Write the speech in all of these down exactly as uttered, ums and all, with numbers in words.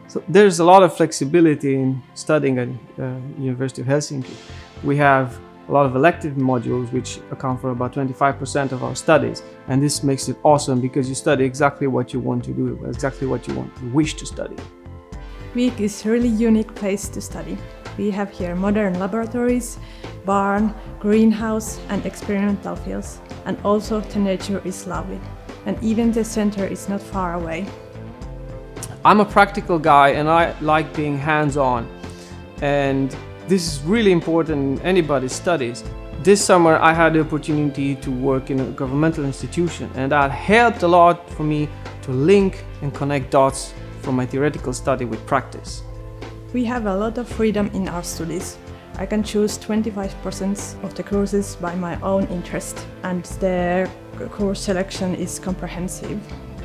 So there's a lot of flexibility in studying at uh, University of Helsinki. We have a lot of elective modules which account for about twenty-five percent of our studies, and this makes it awesome because you study exactly what you want to do, exactly what you want, you wish to study. Viikki is a really unique place to study. We have here modern laboratories, barn, greenhouse and experimental fields, and also the nature is lovely, and even the center is not far away. I'm a practical guy and I like being hands-on, and this is really important in anybody's studies. This summer I had the opportunity to work in a governmental institution, and that helped a lot for me to link and connect dots from my theoretical study with practice. We have a lot of freedom in our studies. I can choose twenty-five percent of the courses by my own interest, and the course selection is comprehensive.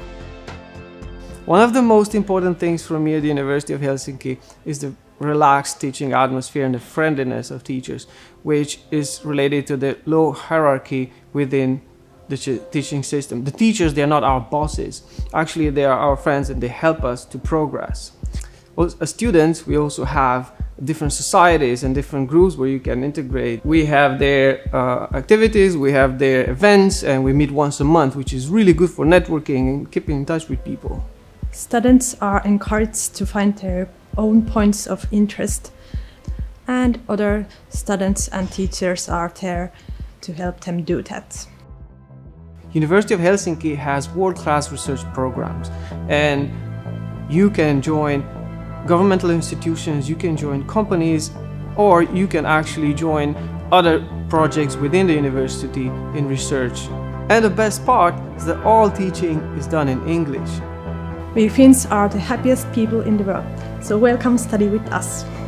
One of the most important things for me at the University of Helsinki is the relaxed teaching atmosphere and the friendliness of teachers, which is related to the low hierarchy within the teaching system. The teachers, they are not our bosses. Actually, they are our friends and they help us to progress. As students, we also have different societies and different groups where you can integrate. We have their uh, activities, we have their events, and we meet once a month, which is really good for networking and keeping in touch with people. Students are encouraged to find their own points of interest, and other students and teachers are there to help them do that. University of Helsinki has world-class research programs, and you can join governmental institutions, you can join companies, or you can actually join other projects within the university in research. And the best part is that all teaching is done in English. We Finns are the happiest people in the world, so welcome study with us.